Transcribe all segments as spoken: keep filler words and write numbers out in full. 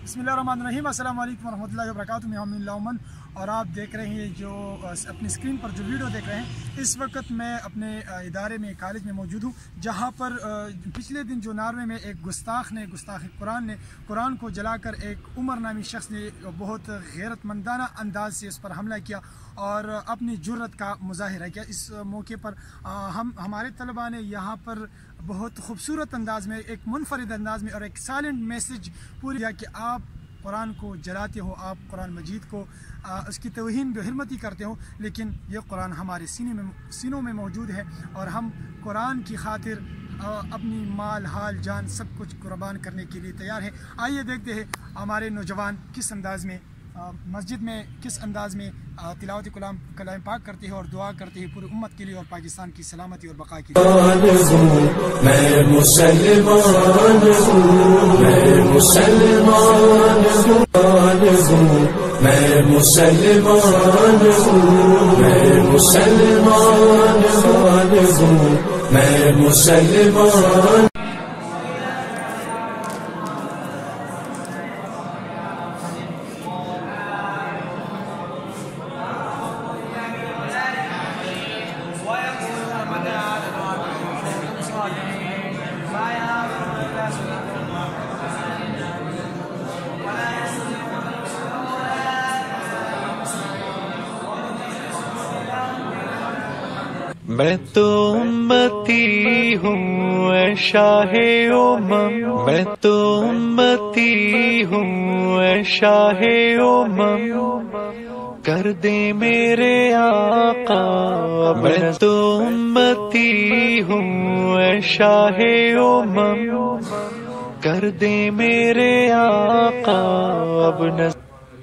बिस्मिल्लाहिर्रहमानिर्रहीम। अस्सलाम वालेकुम रहमतुल्लाहि व बरकातुहू। मैं अमीन लाउमन और आप देख रहे हैं जो अपनी स्क्रीन पर जो वीडियो देख रहे हैं, इस वक्त मैं अपने इदारे में कॉलेज में मौजूद हूँ, जहाँ पर पिछले दिन जो नॉर्वे में एक गुस्ताख ने गुस्ताख कुरान ने कुरान को जलाकर एक उमर नामी शख्स ने बहुत गैरतमंदाना अंदाज से उस पर हमला किया और अपनी जुर्रत का मुजाहिरा किया। इस मौके पर हम हमारे तलबा ने यहाँ पर बहुत खूबसूरत अंदाज में, एक मुनफरिद अंदाज में और एक साइलेंट मैसेज पूरी दिया कि आप कुरान को जलाते हो, आप कुरान मजीद को आ, उसकी तौहीन बेहरमती करते हो, लेकिन ये कुरान हमारे सीने में सीनों में मौजूद है और हम कुरान की खातिर आ, अपनी माल हाल जान सब कुछ कुर्बान करने के लिए तैयार हैं। आइए देखते हैं हमारे नौजवान किस अंदाज में आ, मस्जिद में किस अंदाज में तिलावत कलाम कलाम पाक करते हैं और दुआ करते हैं पूरी उम्मत के लिए और पाकिस्तान की सलामती और बका के लिए। मैं मुसलमान हूँ, मैं मुसलमान हूँ, मैं मुसलमान हूँ, मैं मुसलमान हूँ, मैं मुसलमान। मैं तो उम्मती हूँ ऐ शाहे उम्मम, मैं तो उम्मती हूँ ऐ शाहे उम्मम, कर दे मेरे आका। मैं तो उम्मती हूँ ऐ शाहे उम्मम, कर दे मेरे आका। अब न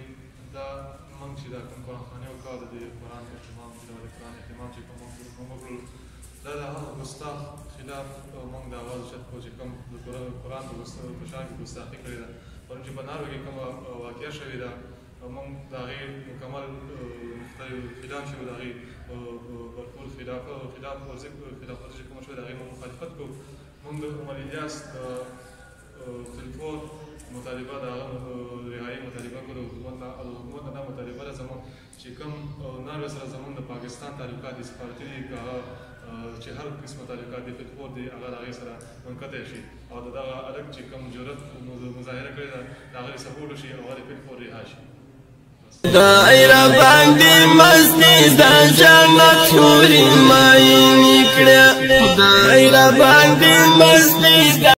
دا د هغه ګستاخ خلاف موږ د اواز اوچت کړو چې کوم د قرآن په شان کې ګستاخي کړې ده، پرون چې په ناروې کې کومه واقعه شوې ده موږ د هغې مکمل خلاف شوي، د هغې بھرپور خلاف خلاف ورزي خلاف ورزي چې کومه شوې د هغې موږ مخالفت کوو. موږ د عمر الیاس د تلفور مطالبه د هغه رهایي مطالبه کوو، د حکومت نه د حکومت نه دا مطالبه ده زموږ چې کوم ناروې سره زموږ د پاکستان تعلقات دي سفارتي دي که هغه چې هر قسمه تعلقات دي فتفور دي هغه د هغې سره منقطع شي او د دغه الګ چې کوم جرأت مظاهره کړې ده د هغې سپورټ وشي او هغه د فتفور رها شي. دایره باندې مستي د جنت حورې ماینې کړه، دایره باندې مستي